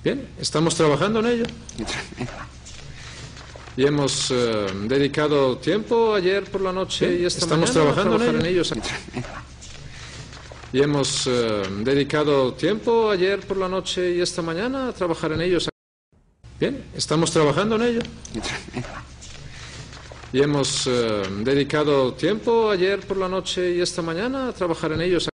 Bien, estamos trabajando en ello. Y hemos dedicado tiempo ayer por la noche y esta mañana trabajando en ello. Y hemos dedicado tiempo ayer por la noche y esta mañana a trabajar en ellos. Bien, estamos trabajando en ello. Y hemos dedicado tiempo ayer por la noche y esta mañana a trabajar en ellos.